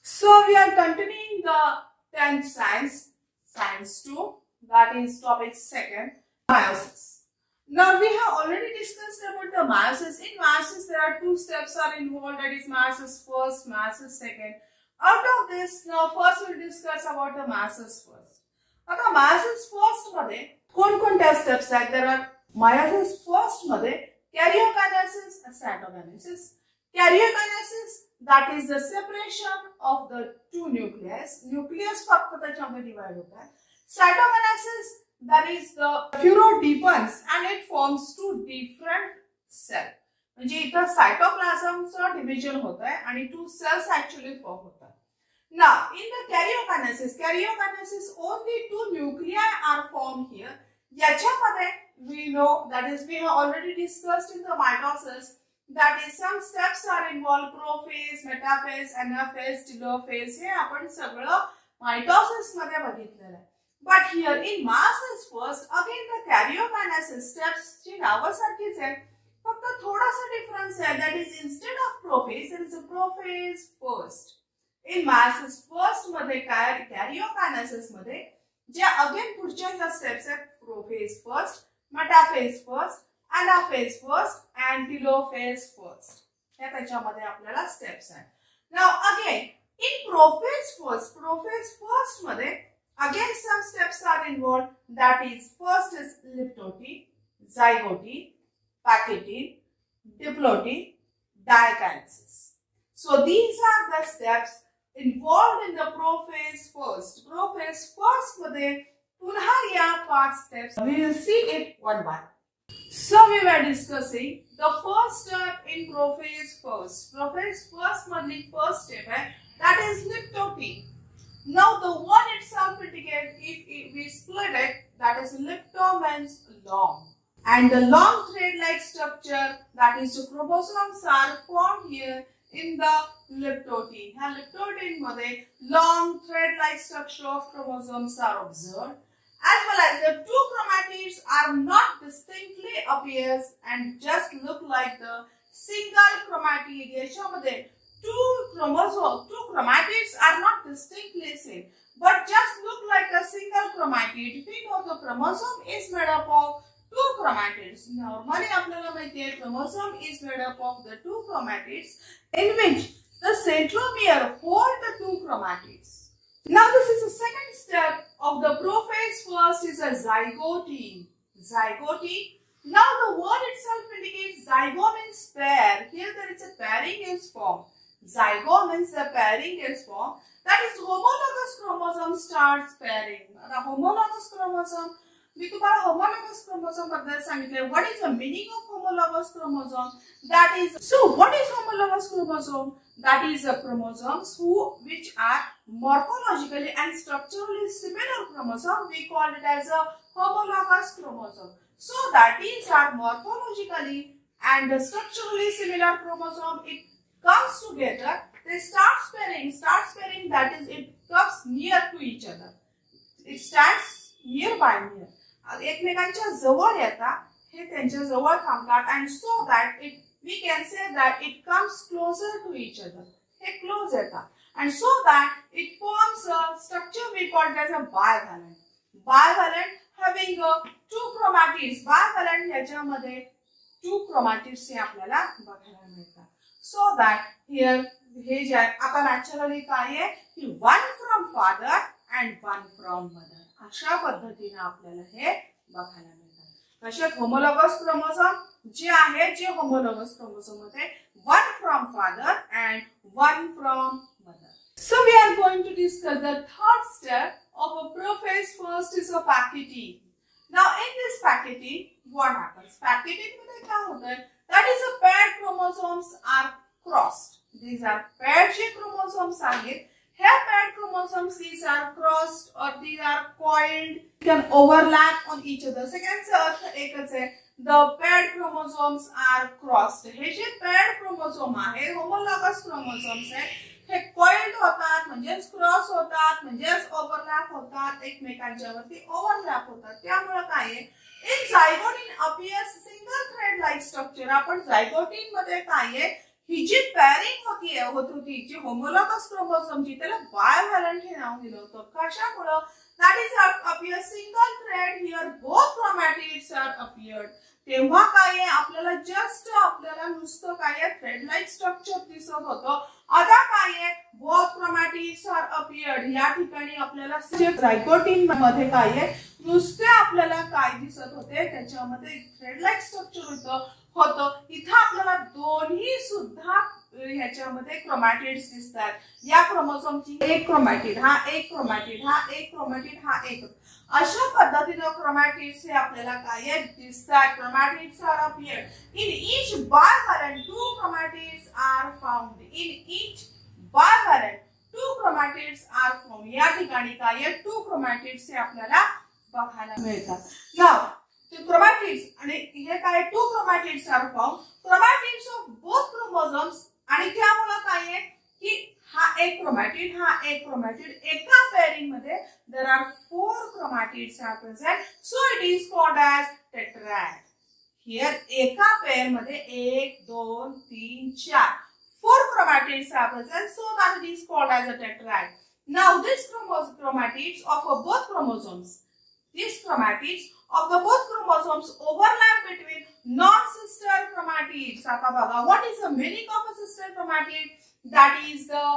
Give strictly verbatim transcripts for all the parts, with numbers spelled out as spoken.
So we are continuing the tenth science, science two, that is topic second, meiosis. Now we have already discussed about the meiosis. In meiosis there are two steps are involved, that is meiosis first, meiosis second. Out of this, now first we will discuss about the meiosis first. आता meiosis first मध्ये कोणकोणत्या steps आहेत? There are meiosis first मध्ये karyokinesis and cytokinesis. Karyokinesis, that is the separation of the two nucleus. Nucleus फक्त त्याच्यामध्ये divide होतात. Cytokinesis, that is the furrow deepens and it forms two different cells. म्हणजे इथं सायटोप्लाझमचं division होतंय आणि two cells actually form होतात. Now, in the karyokinesis, karyokinesis only two nuclei are formed here. याच्यामध्ये we know, that is we have already discussed in the mitosis, that is some steps are involved, prophase, metaphase, anaphase, telophase. हे आपण सगळं mitosis मध्ये बघितलेलं आहे. But here in meiosis first, again the karyokinesis steps ची नावासारखीच आहे, फक्त थोडासा difference आहे. That is instead of prophase, there is a prophase first. In meiosis first मध्ये काय karyokinesis मध्ये जे अगेन पुढच्या ज्या स्टेप्स आहेत, prophase first, metaphase first, anaphase first and telophase first. हे त्याच्यामध्ये आपल्याला स्टेप्स आहेत. Now again in prophase first, prophase first मध्ये again some steps are involved. That is first is liptote, zygote, packete, diplote, dikinesis. So these are the steps involved in the prophase first. Prophase first मध्ये पुन्हा या पाच steps we will see it one by one. So we were discussing the first step in prophase first. Prophase first मधली first step है, that is liptote. Now the one itself indicates if we split it, that is lipto means long, and the long thread-like structure, that is the chromosomes are formed here in the liptote. ह्या liptote मध्ये long thread-like structure of chromosomes are observed, as well as the two chromatids are not distinctly appears and just look like the single chromatid. याच्यामध्ये two chromosomes, two chromatids are not distinctly seen, but just look like a single chromatid. We know the chromosome is made up of two chromatids. Normally आपल्याला माहिती आहे chromosome is made up of the two chromatids in which the centromere hold the two chromatids. Now this is the second step of the prophase first is a zygote. Zygote. Now the word itself indicates zygo means pair. Here there is a pairing is formed. Zygo means the pairing is formed. That is homologous chromosome starts pairing. The homologous chromosome, मी तुम्हाला homologous chromosome बद्दल सांगितले. What is the meaning of homologous chromosome? That is, so what is homologous chromosome? That is the chromosomes who which are morphologically and structurally similar chromosome. We call it as a homologous chromosome. So that is our morphologically and structurally similar chromosome. It comes together. They start pairing. Start pairing. That is, it comes near to each other. It stands nearby near. एकमेकांच्या जवळ येतात, हे त्यांच्या जवळ थांबतात, and so that it we can say that it comes closer to each other. Hey close येतात, and so that it forms a structure we call it as a bivalent. Bivalent having a two chromatids. Bivalent याच्यामध्ये two chromatids हे आपल्याला बघायला मिळतात. So that here हे जे आता naturally काय आहे की one from father and one from mother. अशा पद्धतीने आपल्याला हे बघायला मिळतात. कसे homologous chromosome जे आहे जे homologous chromosome मध्ये one from father and one from mother. So we are going to discuss the third step of a prophase first is a packete. Now in this packete what happens? Packete मध्ये काय होतं? That is a paired chromosomes are crossed. These are paired J chromosomes आहेत. Here paired chromosomes, these are crossed or these are coiled, can overlap on each other. Second अर्थ एकच आहे, the paired chromosomes are crossed. Hey J paired chromosome आहे, homologous chromosomes आहे, हे coiled होतात, म्हणजेच cross होतात, म्हणजेच overlap होतात, एकमेकांच्या वरती overlap होतात. त्यामुळे काय आहे, in zygote appears single thread like structure. आपण zygote मध्ये काय आहे ही जी पॅरिंग होती होत होती जी होमोलॉगस क्रोमोझोमची त्याला बायव्हॅलंट हे नाव दिलं होतं. कशामुळे? That is appear single thread here both chromatids are appeared. तेव्हा काय आपल्याला जस्ट आपल्याला नुसतं काय थ्रेड लाईक स्ट्रक्चर दिसत होतं. आता काय बोथ क्रोमॅटिड्स आर अपीअर्ड. या ठिकाणी आपल्याला झायगोटिन मध्ये काय नुसते आपल्याला काय दिसत होते त्याच्यामध्ये थ्रेड लाईक स्ट्रक्चर होतं होतं इथं आपल्याला दोन्ही सुद्धा ह्याच्यामध्ये क्रोमॅटिड्स दिसतात. या क्रोमोझोमची एक क्रोमॅटिड हा एक क्रोमॅटिड हा एक क्रोमॅटिड हा एक अशा पद्धतीने क्रोमॅटिड्स हे आपल्याला काय दिसतात. Chromatids are appeared in each bivalent two chromatids are found. In each bivalent two chromatids are found. या ठिकाणी काय टू क्रोमॅटिड्स हे आपल्याला बघायला मिळतात. नाव क्रोमॅटिड्स आणि हे काय two chromatids are found. Chromatids of both chromosomes आणि त्यामुळे काय आहे की हा एक क्रोमॅटिड हा एक क्रोमॅटिड एका पेअरिंग मध्ये there are four chromatids are present. So it is called as tetrad. Here एका पेअर मध्ये एक दोन तीन चार four chromatids are present, so that it is called as a tetrad. Now these chromatids of both chromosomes, these chromatids of the both chromosomes overlap between non-sister chromatids. आता बघा, what is the meaning of a sister chromatid? That is the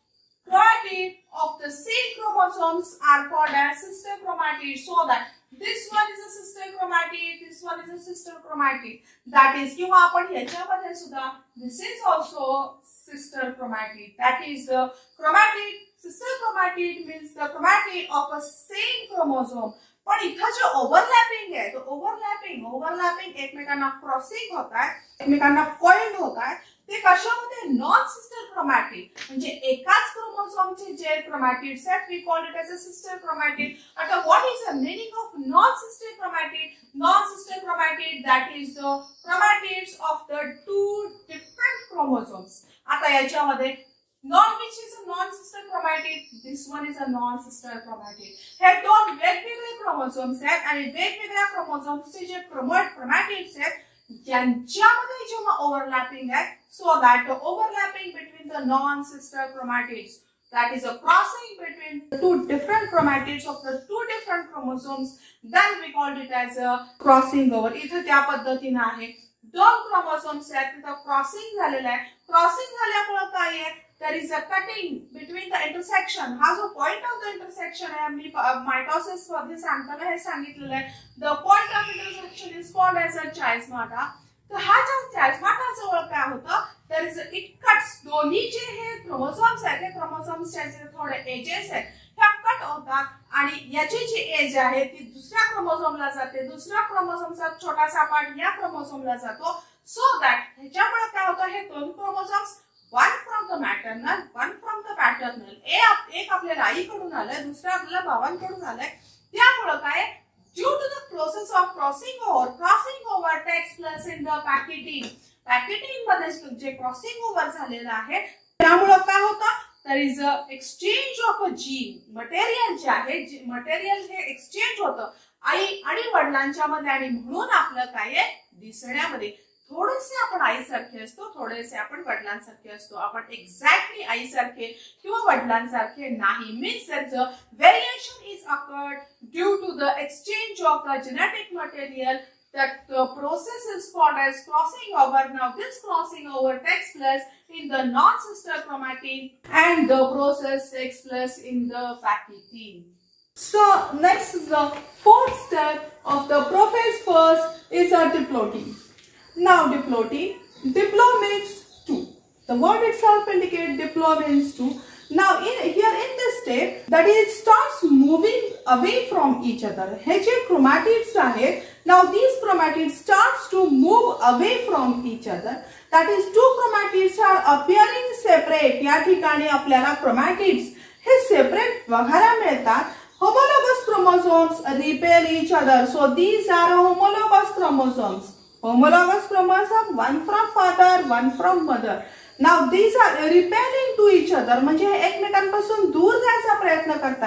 chromatid of the same chromosomes are called as sister chromatid. So that this one is a sister chromatid, this one is a sister chromatid. That is, किंवा आपण ह्याच्यामध्ये सुद्धा this is also sister chromatid. That is the chromatid. Sister chromatid means the chromatid of a same chromosome. पण इथं जो overlapping आहे तो overlapping overlapping एकमेकांना क्रॉसिंग होत आहे, एकमेकांना कॉइल्ड होत आहे. ते कशामध्ये नॉन सिस्टर क्रोमॅटिड म्हणजे एकाच क्रोमोसोमचे जे क्रोमॅटिड्स आहेत we call it as a sister chromatid. आता what is the meaning of non sister chromatid? Non sister chromatid that is the chromatids of the two different chromosomes. आता याच्यामध्ये non which is a non sister chromatid, this one is a non sister chromatid. हे दोन वेगवेगळे chromosomes आहेत आणि वेगवेगळ्या क्रोमोसोम्सचे जे chromatids आहेत ज्यांच्यामध्ये जेव्हा ओव्हरलॅपिंग आहे, so that the overlapping between the non-sister chromatids, that is a crossing between the two different chromatids of the two different chromosomes, then we called it as a crossing over. इथे त्या पद्धतीने आहे दोन chromosomes आहेत तिथे crossing झालेलं आहे. Crossing झाल्यामुळे काय आहे there is a cutting between the intersection. हा जो पॉइंट ऑफ द इंटरसेक्शन आहे मी मायटोसिस मध्ये सांगताना हे सांगितलेलं आहे. The point of intersection is called as a chiasmata. तर हा जो चायस्माटा जवळ काय होतं there is a, it cuts दोन्ही जे हे क्रोमोसोम्स आहेत ते क्रोमोसोम्सचे जे थोडे एजेस आहेत ह्या कट होतात आणि याची जी एज आहे ती दुसऱ्या क्रोमोसोमला जाते, दुसऱ्या क्रोमोसोमचा छोटासा पार्ट या क्रोमोसोमला जातो. सो दॅट ह्याच्यामुळे काय होतं हे दोन chromosomes one from the maternal one from the paternal एक आपल्याला आईकडून आलंय दुसरं आपल्याला भावांकडून आलंय. त्यामुळे काय due to the process of crossing over, crossing over takes place in the packeting. Packeting मध्ये जे क्रॉसिंग ओव्हर झालेलं आहे त्यामुळे काय होतं there is a exchange of a gene. Material जे आहे मटेरियल हे एक्सचेंज होतं आई आणि वडिलांच्या मध्ये आणि म्हणून आपलं काय आहे दिसण्यामध्ये थोडेसे आपण आईसारखे असतो, थोडेसे आपण वडिलांसारखे असतो. आपण एक्झॅक्टली आईसारखे किंवा वडिलांसारखे नाही. Means that the variation is occurred due to the exchange of the genetic material. That the process is called as crossing over. Now this crossing over takes place in the non-sister chromatid and the process takes place in the packeting. So next is the fourth step of the process. First is a diploidy. Now diploidy, diplo means two. The word itself indicates diplo means two. Now in here in this step that is it starts moving away from each other. हे जे chromatids आहेत, now these chromatids starts to move away from each other. That is two chromatids are appearing separate. या ठिकाणी आपल्याला chromatids हे separate बघायला मिळतात. Homologous chromosomes repel each other. So these are homologous chromosomes. Homologous chromosome, one from father, one from mother. Now these are repelling to each other. म्हणजे हे एकमेकांपासून दूर जायचा प्रयत्न करतात.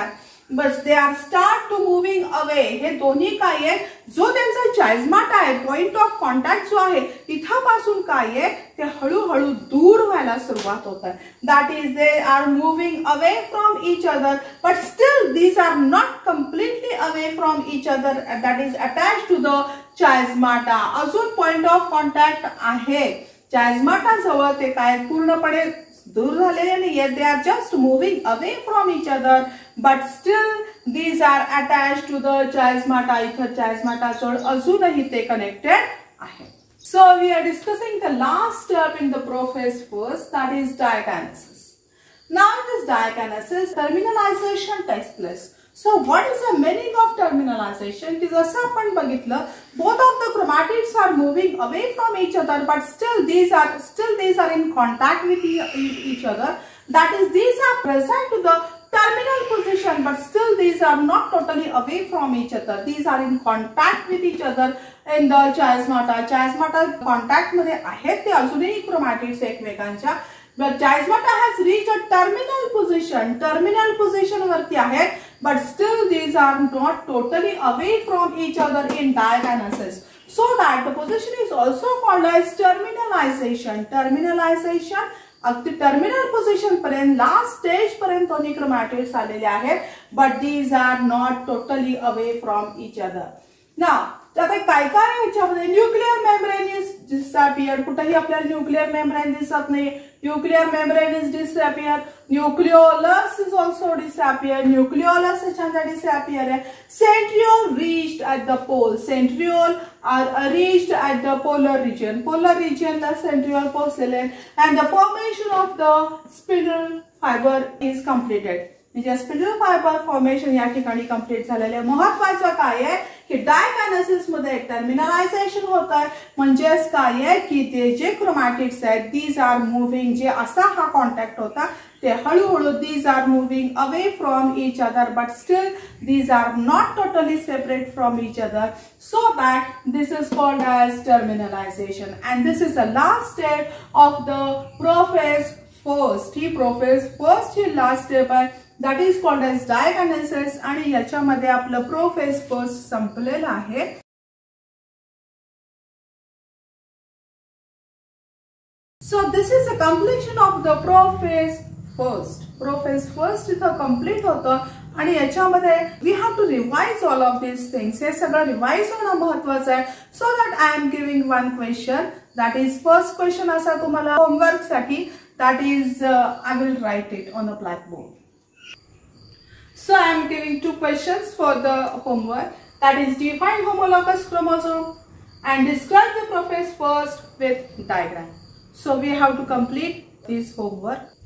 but they are start to moving away. हे दोन्ही काय आहे, जो त्यांचा चायझमाटा आहे, पॉइंट ऑफ कॉन्टॅक्ट जो आहे तिथपासून काय आहे ते हळूहळू दूर व्हायला सुरुवात होत आहे. That is they are moving away from each other, but still these are not completely away from each other. That is attach to the chiasmata. अजून पॉइंट ऑफ कॉन्टॅक्ट आहे चायझमाटा जवळ, ते काय पूर्णपणे दूर झालेले नाहीये. They are just moving away from each other, but still these are attach to the chiasmata. इथं चायझमाटा जोड अजूनही ते कनेक्टेड आहे. So we are discussing the last step in the prophase first, that is diakinesis. Now in this diakinesis terminalization takes place. So what is the meaning of terminalization? की जसं आपण बघितलं, both of the chromatids are moving away from each other, but still these are still these are in contact with each other. That is, these are present to the terminal position, but still these are not totally away from each other. These are in contact with each other in the chiasmata. Chiasmata contact मध्ये आहेत ते अजूनही chromatids एकमेकांच्या. But chiasmata has reached a terminal position. Terminal position वरती आहेत, but still these are not totally away from each other in diagnosis. So that the position is also called as terminalization. Terminalization अगदी terminal position पर्यंत, last stage पर्यंत दोन्ही chromatids आलेले आहेत, but these are not totally away from each other. Now आता काय काय याच्यामध्ये न्यूक्लियर मेम्ब्रेन इज डिसअपियर. कुठेही आपल्याला न्यूक्लियर मेम्ब्रेन दिसत नाही. Nuclear membrane is disappear. Nucleolus is also disappear. Nucleolus याच्यामध्ये डिसअपियर आहे. Centriole reached at the pole. Centriole are reached at the polar region. Polar रिजनला सेंट्रिओल पोहोचलेले. And the formation of the spindle fibre is completed. म्हणजे spindle fibre formation या ठिकाणी complete झालेले आहे. महत्वाचं काय आहे की डायकॅनेसिस मध्ये टर्मिनलायझेशन होत आहे. म्हणजेच काय आहे की ते जे क्रोमॅटिड्स आहेत दीज आर मूव्हिंग, जे असा हा कॉन्टॅक्ट होता ते हळूहळू these are moving away from each other, but still these are not totally separate from each other. So that this is called as terminalization. And this is the last step of the prophase first. ही prophase first ही last step आहे. That is called as diakinesis. आणि याच्यामध्ये आपलं prophase first संपलेलं आहे. सो this is the completion of the prophase first. Prophase first इथं complete होतं आणि याच्यामध्ये we have to revise all of this things. हे सगळं रिवाइज होणं महत्वाचं आहे. So that I am giving one question. That is first question असा तुम्हाला होमवर्क साठी. That is I will write it on a blackboard. So I am giving two questions for the homework. That is, define homologous chromosome and describe the prophase first with diagram. So we have to complete this homework.